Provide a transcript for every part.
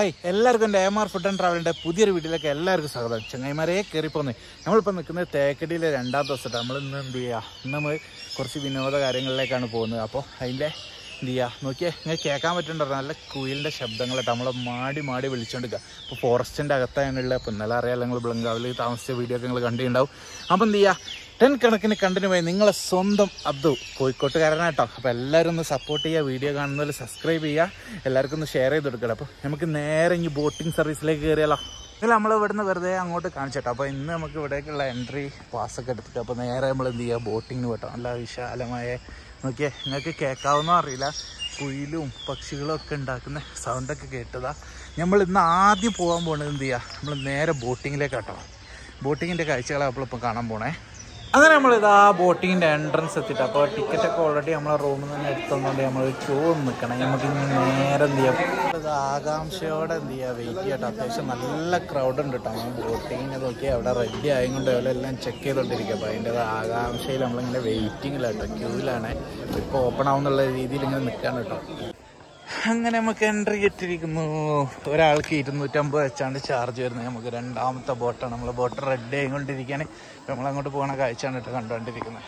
Hi എല്ലാവർക്കും എൻ്റെ AMR food and ട്രാവലിൻ്റെ പുതിയൊരു വീട്ടിലേക്ക് എല്ലാവർക്കും സ്വാഗതം. ചങ്ങായിമാരെ കയറിപ്പോന്ന് നമ്മളിപ്പോൾ നിൽക്കുന്നത് തേക്കടിയിലെ 2ാം ദിവസമായിട്ട് നമ്മൾ ഇന്ന് എന്ത് ചെയ്യുക, ഇന്ന് നമ്മൾ കുറച്ച് വിനോദ കാര്യങ്ങളിലേക്കാണ് പോകുന്നത്. അപ്പോൾ അതിൻ്റെ എന്ത് ചെയ്യുക നോക്കിയേ, ഇങ്ങനെ കേൾക്കാൻ പറ്റുന്നുണ്ടോ നല്ല കുയിലിൻ്റെ ശബ്ദങ്ങളായിട്ട് നമ്മൾ മാടി വിളിച്ചുകൊണ്ടിരിക്കുക. അപ്പോൾ ഫോറസ്റ്റിൻ്റെ അകത്താണുള്ളത്. അപ്പോൾ ഇന്നലെ അറിയാമല്ലോ നിങ്ങൾ ബ്ലങ്കാവിൽ താമസിച്ച വീഡിയോ ഒക്കെ നിങ്ങൾ കണ്ടിട്ടുണ്ടാവും. അപ്പോൾ എന്ത് ചെയ്യുക, 10 കണക്കിന് കണ്ടിന്യൂ പോയി നിങ്ങളെ സ്വന്തം അബ്ദു കോഴിക്കോട്ടുകാരനാട്ടോ. അപ്പോൾ എല്ലാവരും ഒന്ന് സപ്പോർട്ട് ചെയ്യുക, വീഡിയോ കാണുന്നതിൽ സബ്സ്ക്രൈബ് ചെയ്യുക, എല്ലാവർക്കും ഒന്ന് ഷെയർ ചെയ്ത് കൊടുക്കണം. അപ്പോൾ നമുക്ക് നേരെ ഇനി ബോട്ടിംഗ് സർവീസിലേക്ക് കയറിയാലോ. ഇതിൽ നമ്മൾ ഇവിടുന്ന് വെറുതെ അങ്ങോട്ട് കാണിച്ചിട്ടോ. അപ്പോൾ ഇന്ന് നമുക്ക് ഇവിടേക്കുള്ള എൻട്രി പാസ്സൊക്കെ എടുത്തിട്ട് അപ്പോൾ നേരെ നമ്മൾ എന്ത് ചെയ്യുക, ബോട്ടിങ്ങിന് പോട്ടോ. നല്ല വിശാലമായ നോക്കിയേ, നിങ്ങൾക്ക് കേൾക്കാവുന്നോ അറിയില്ല, കുയിലും പക്ഷികളും ഒക്കെ ഉണ്ടാക്കുന്ന സൗണ്ടൊക്കെ കേട്ടതാ. നമ്മൾ ഇന്ന് ആദ്യം പോകാൻ പോകുന്നത് എന്ത് ചെയ്യുക, നമ്മൾ നേരെ ബോട്ടിങ്ങിലേക്കാട്ടോ. ബോട്ടിങ്ങിൻ്റെ കാഴ്ചകളാണ് നമ്മളിപ്പോൾ കാണാൻ പോണേ. അങ്ങനെ നമ്മളിതാ ബോട്ടിങ്ങിൻ്റെ എൻട്രൻസ് എത്തിയിട്ട് അപ്പോൾ ടിക്കറ്റൊക്കെ ഓൾറെഡി നമ്മളെ റൂമിൽ നിന്ന് എടുത്തുകൊണ്ട് നമ്മൾ ക്യൂ നിൽക്കണം. നമുക്ക് ഇനി നേരെ എന്ത് ചെയ്യാം, ഇത് ആകാംക്ഷയോടെ എന്ത് ചെയ്യുക, വെയിറ്റ് ചെയ്യട്ടോ. അത്യാവശ്യം നല്ല ക്രൗഡ് ഉണ്ട് കേട്ടോ. നമ്മൾ ബോട്ടിങ്ങിനെ നോക്കി അവിടെ റെഡി ആയതുകൊണ്ട് അവരെല്ലാം ചെക്ക് ചെയ്തുകൊണ്ടിരിക്കുക. അപ്പോൾ അതിൻ്റെ ആകാംക്ഷയിൽ നമ്മളിങ്ങനെ വെയിറ്റിങ്ങിലാട്ടോ, ക്യൂവിലാണ്. ഇപ്പോൾ ഓപ്പൺ ആവുന്നുള്ള രീതിയിൽ ഇങ്ങനെ നിൽക്കുകയാണ് കേട്ടോ. അങ്ങനെ നമുക്ക് എൻട്രി കിട്ടിയിരിക്കുന്നു. ഒരാൾക്ക് 250 വെച്ചാണ് ചാർജ് വരുന്നത്. നമുക്ക് 2ാമത്തെ ബോട്ടാണ്. നമ്മൾ ബോട്ട് റെഡി ആയിക്കൊണ്ടിരിക്കുകയാണ്. നമ്മളങ്ങോട്ട് പോകുന്ന കാഴ്ചയാണ് കേട്ടോ കണ്ടുകൊണ്ടിരിക്കുന്നത്.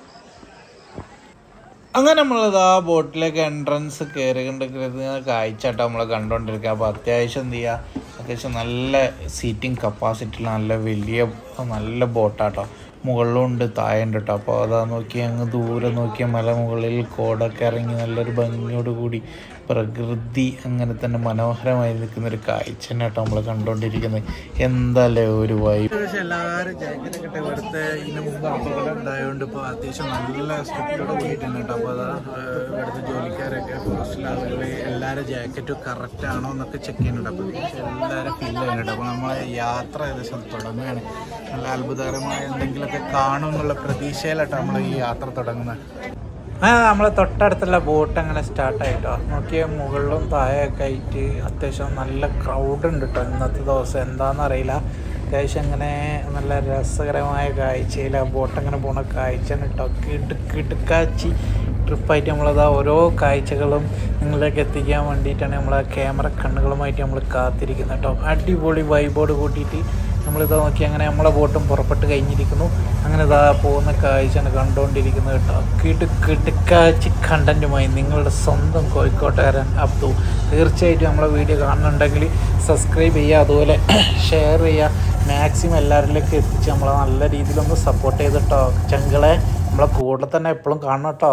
അങ്ങനെ നമ്മളിതാ ബോട്ടിലേക്ക് എൻട്രൻസ് കയറിക്കൊണ്ടിരിക്കുന്ന കാഴ്ച കേട്ടോ നമ്മൾ കണ്ടുകൊണ്ടിരിക്കുക. അപ്പോൾ അത്യാവശ്യം എന്ത് ചെയ്യുക, അത്യാവശ്യം നല്ല സീറ്റിംഗ് കപ്പാസിറ്റിയുള്ള നല്ല ബോട്ടാട്ടോ. മുകളിലുണ്ട് താഴെയുണ്ട് കേട്ടോ. അപ്പോൾ അതാ നോക്കി അങ്ങ് ദൂരെ നോക്കിയ മലമുകളിൽ കോടൊക്കെ ഇറങ്ങി നല്ലൊരു ഭംഗിയോട് കൂടി പ്രകൃതി അങ്ങനെ തന്നെ മനോഹരമായി നിൽക്കുന്നൊരു കാഴ്ച തന്നെ കേട്ടോ നമ്മൾ കണ്ടുകൊണ്ടിരിക്കുന്നത്. എന്താല്ലേ ഒരു വൈബ്. പക്ഷേ എല്ലാവരും ജാക്കറ്റൊക്കെ ഇട്ട് ഇവിടുത്തെ ഇതിന് മുമ്പ് അപകടം ഉണ്ടായതുകൊണ്ട് ഇപ്പോൾ അത്യാവശ്യം നല്ല സ്ട്രിക്റ്റോടെ കൂടിയിട്ടുണ്ട് കേട്ടോ. അപ്പോൾ അതാ ഇവിടുത്തെ ജോലിക്കാരൊക്കെ ഫോറസ്റ്റിലെ ആളുകൾ എല്ലാവരും ജാക്കറ്റും കറക്റ്റ് ആണോ എന്നൊക്കെ ചെക്ക് ചെയ്യുന്നുണ്ട്. അപ്പോൾ എല്ലാവരും ഫീൽ ചെയ്യുന്നുണ്ട്. അപ്പോൾ നമ്മളെ യാത്ര ഏകദേശം തുടങ്ങുകയാണ്. നല്ല അത്ഭുതകരമായ എന്തെങ്കിലുമൊക്കെ കാണും എന്നുള്ള പ്രതീക്ഷയിലാട്ടോ നമ്മൾ ഈ യാത്ര തുടങ്ങുന്നത്. നമ്മളെ തൊട്ടടുത്തുള്ള ബോട്ട് അങ്ങനെ സ്റ്റാർട്ടായിട്ടോ. നോക്കിയാൽ മുകളിലും താഴെയൊക്കെ ആയിട്ട് അത്യാവശ്യം നല്ല ക്രൗഡ് ഉണ്ട് കേട്ടോ. ഇന്നത്തെ ദിവസം എന്താണെന്നറിയില്ല, അത്യാവശ്യം ഇങ്ങനെ നല്ല രസകരമായ കാഴ്ചയിൽ ബോട്ട് അങ്ങനെ പോണ കാഴ്ചയാണ് കേട്ടോ. കിടുക്കാച്ചി ട്രിപ്പായിട്ട് നമ്മളതാ ഓരോ കാഴ്ചകളും നിങ്ങളിലേക്ക് എത്തിക്കാൻ വേണ്ടിയിട്ടാണ് നമ്മളെ ക്യാമറ കണ്ണുകളുമായിട്ട് നമ്മൾ കാത്തിരിക്കുന്നത് കേട്ടോ. അടിപൊളി വൈബോട് കൂട്ടിയിട്ട് നമ്മളിതാ നോക്കി അങ്ങനെ നമ്മളെ ബോട്ടും പുറപ്പെട്ട് കഴിഞ്ഞിരിക്കുന്നു. അങ്ങനെ ഇതാ പോകുന്ന കാഴ്ചയാണ് കണ്ടുകൊണ്ടിരിക്കുന്നത് കേട്ടോ. കിടുക്കാച്ചി കണ്ടൻറ്റുമായി നിങ്ങളുടെ സ്വന്തം കോഴിക്കോട്ടുകാരൻ അബ്ദു. തീർച്ചയായിട്ടും നമ്മളെ വീഡിയോ കാണുന്നുണ്ടെങ്കിൽ സബ്സ്ക്രൈബ് ചെയ്യുക, അതുപോലെ ഷെയർ ചെയ്യുക, മാക്സിമം എല്ലാവരിലേക്ക് എത്തിച്ച് നമ്മളെ നല്ല രീതിയിലൊന്ന് സപ്പോർട്ട് ചെയ്തിട്ടോ. ചങ്കളെ നമ്മളെ കൂടെ തന്നെ എപ്പോഴും കാണണം കേട്ടോ.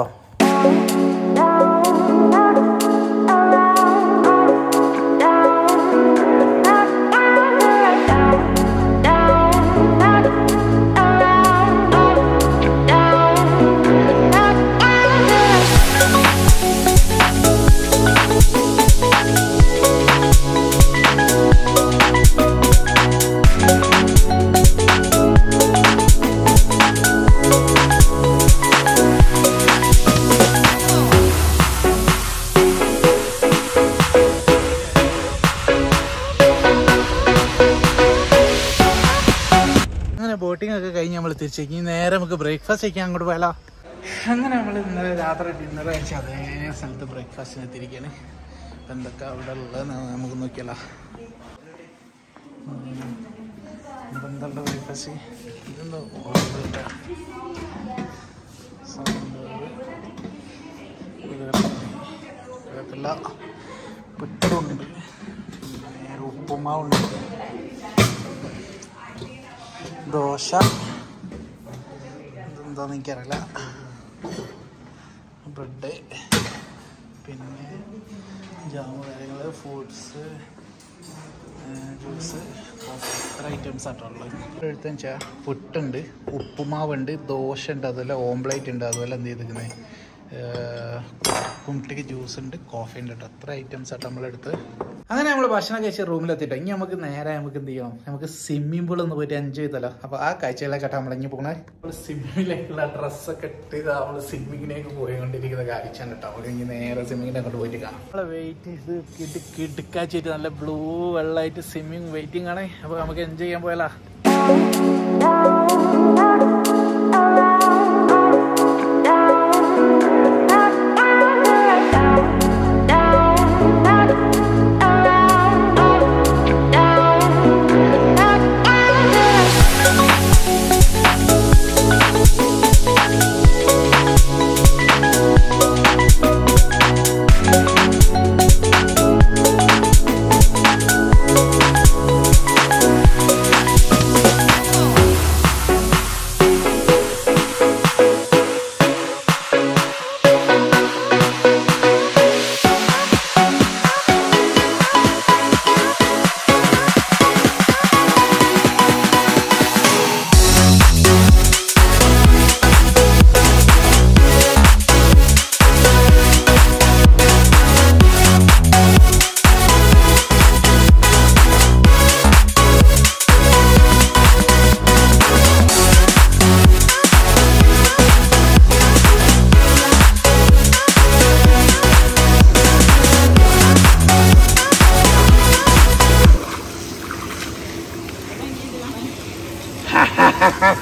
ബോട്ടിംഗ് ഒക്കെ കഴിഞ്ഞ് നമ്മൾ തിരിച്ചേക്ക് നേരെ നമുക്ക് ബ്രേക്ക്ഫാസ്റ്റ് കഴിക്കാൻ അങ്ങോട്ട് പോയാലോ. അങ്ങനെ നമ്മൾ ഇന്നലെ രാത്രി ഡിന്നർ കഴിച്ച അതേ സ്ഥലത്ത് ബ്രേക്ക്ഫാസ്റ്റിന് എത്തിയിരിക്കുകയാണ്. അപ്പം എന്തൊക്കെ അവിടെ ഉള്ളതെന്ന് നമുക്ക് നോക്കിയാലോ. ഇപ്പം എന്തുള്ള ബ്രേക്ക്ഫാസ്റ്റ്, ഇതെന്തോ കുഴപ്പമില്ല. പുറ്റുണ്ട്, പിന്നെ ഉപ്പുമാവുണ്ട്, ദോശ, ഇതെന്താന്ന് എനിക്കറിയില്ല, ബ്രെഡ്, പിന്നെ ജാമ് കാര്യങ്ങൾ, ഫ്രൂട്ട്സ്, ജ്യൂസ്, ഇത്ര ഐറ്റംസ് ആട്ടോ ഉള്ളത്. എഴുത്തെന്ന് വെച്ചാൽ പുട്ടുണ്ട്, ഉപ്പുമാവുണ്ട്, ദോശ ഉണ്ട്, അതുപോലെ ഓംപ്ലേറ്റ് ഉണ്ട്, അതുപോലെ എന്ത് ചെയ്തിരിക്കുന്നത് കുട്ടിക്ക് ജ്യൂസ് ഉണ്ട്, കോഫി ഉണ്ട് കേട്ടോ. അത്ര ഐറ്റംസ് ആട്ടോ നമ്മളെടുത്ത്. അങ്ങനെ നമ്മൾ ഭക്ഷണം കഴിച്ച റൂമിലെത്തിട്ടോ. ഇനി നമുക്ക് നേരെ നമുക്ക് എന്ത് ചെയ്യണം, നമുക്ക് സ്വിമ്മിംഗ് പൂളിൽ ഒന്ന് പോയിട്ട് എൻജോയ് ചെയ്തല്ലോ. അപ്പോൾ ആ കാഴ്ചകളിലേക്കാട്ടോ നമ്മൾ ഇനി പോകണേ. നമ്മൾ സ്വിമ്മിങ്ങിലേക്കുള്ള ഡ്രസ്സൊക്കെ ഇട്ട് നമ്മൾ സ്വിമ്മിങ്ങിലേക്ക് പോയിക്കൊണ്ടിരിക്കുന്ന കാഴ്ചയാണ് കേട്ടോ. നമുക്ക് ഇനി നേരെ സ്വിമ്മിങ്ങിനെ അങ്ങോട്ട് പോയിട്ട് കാണാം. നമ്മൾ വെയിറ്റ് ചെയ്ത് കിടുക്കാച്ചിട്ട് നല്ല ബ്ലൂ വെള്ളമായിട്ട് സ്വിമ്മിങ് വെയിറ്റിംഗ് ആണ്. അപ്പോൾ നമുക്ക് എൻജോയ് ചെയ്യാൻ പോയാലോ.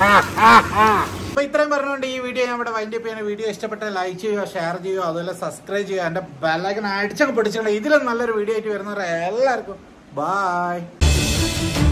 അപ്പൊ ഇത്രയും പറഞ്ഞുകൊണ്ട് ഈ വീഡിയോ ഞാൻ ഇവിടെ വൈൻഡ് അപ്പ് ചെയ്യുന്ന വീഡിയോ ഇഷ്ടപ്പെട്ട ലൈക്ക് ചെയ്യുക, ഷെയർ ചെയ്യുക, അതുപോലെ സബ്സ്ക്രൈബ് ചെയ്യുക. എന്റെ ബെല്ലൈക്കൺ അടിച്ചൊക്കെ പിടിച്ചിട്ടുണ്ട്. ഇതിലും നല്ലൊരു വീഡിയോ ആയിട്ട് വരുന്നവരെ എല്ലാവർക്കും ബൈ.